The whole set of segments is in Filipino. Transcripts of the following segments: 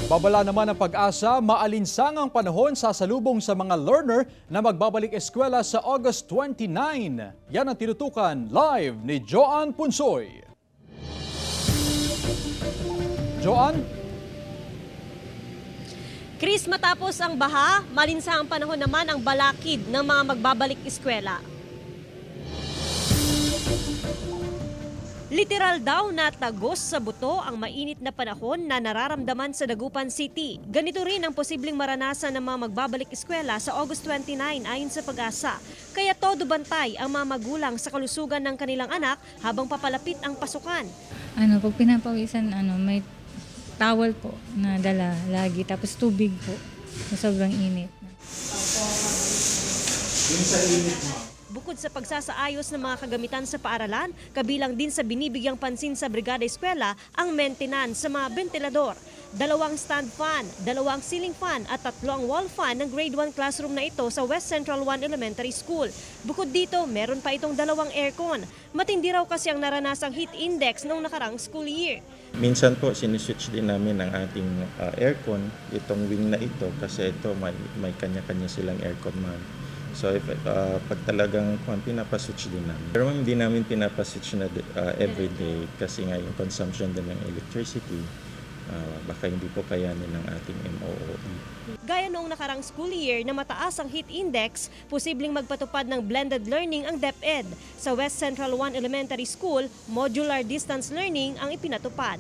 Babala naman ang Pag-asa, maalinsangang panahon sasalubong sa mga learner na magbabalik eskwela sa August 29. Yan ang tinutukan live ni Joan Punsoy. Joan? Chris, matapos ang baha, malinsangang panahon naman ang balakid ng mga magbabalik eskwela. Literal daw na tagos sa buto ang mainit na panahon na nararamdaman sa Dagupan City. Ganito rin ang posibleng maranasan ng mga magbabalik eskwela sa August 29 ayon sa Pag-asa. Kaya todo bantay ang mga magulang sa kalusugan ng kanilang anak habang papalapit ang pasukan. Pag pinapawisan, may towel po na dala lagi, tapos tubig po sa sobrang init. Yung sa init mo? Bukod sa pagsasaayos ng mga kagamitan sa paaralan, kabilang din sa binibigyang pansin sa Brigada Eskwela ang maintenance sa mga ventilador. 2 stand fan, 2 ceiling fan at 3 wall fan ng grade 1 classroom na ito sa West Central 1 Elementary School. Bukod dito, meron pa itong 2 aircon. Matindi raw kasi ang naranasang heat index noong nakarang school year. Minsan po siniswitch din namin ang ating aircon, itong wing na ito, kasi ito may kanya-kanya silang aircon man. So pag talagang pinapaswitch din namin. Pero hindi namin pinapaswitch na everyday kasi nga yung consumption din ng electricity, baka hindi po kayanin ng ating MOOE. Gaya noong nakarang school year na mataas ang heat index, posibleng magpatupad ng blended learning ang DepEd. Sa West Central 1 Elementary School, modular distance learning ang ipinatupad.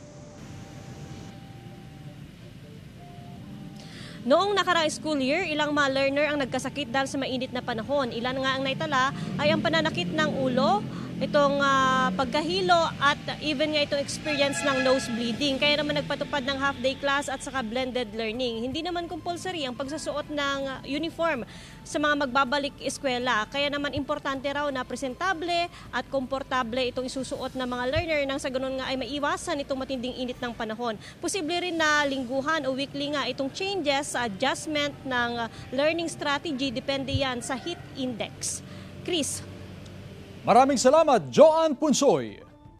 Noong nakaraang school year, ilang mga learner ang nagkasakit dahil sa mainit na panahon. Ilan nga ang naitala ay ang pananakit ng ulo, itong pagkahilo at even nga itong experience ng nose bleeding. Kaya naman nagpatupad ng half-day class at saka blended learning. Hindi naman compulsory ang pagsusuot ng uniform sa mga magbabalik eskwela. Kaya naman importante raw na presentable at komportable itong isusuot ng mga learner nang sa ganun nga ay maiwasan itong matinding init ng panahon. Posible rin na lingguhan o weekly nga itong changes sa adjustment ng learning strategy, depende yan sa heat index. Chris? Maraming salamat, Joan Punsoy.